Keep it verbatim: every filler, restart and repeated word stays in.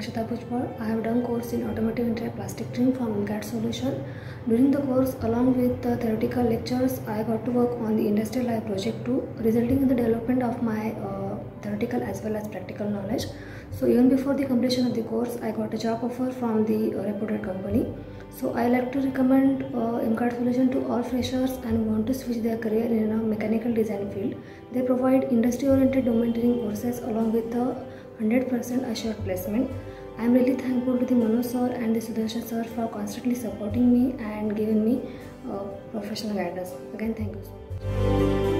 Akshita Bhujbal. I have done course in Automotive Interior Plastic Trim from InCAD Solution. During the course, along with the theoretical lectures, I got to work on the Industrial Life Project too, resulting in the development of my uh, theoretical as well as practical knowledge. So even before the completion of the course, I got a job offer from the uh, reputed company. So I like to recommend uh, InCAD Solution to all freshers and who want to switch their career in a mechanical design field. They provide industry-oriented domain training courses along with a one hundred percent assured placement. I am really thankful to the Manu sir and the Sudarshan sir for constantly supporting me and giving me uh, professional guidance. Again, thank you.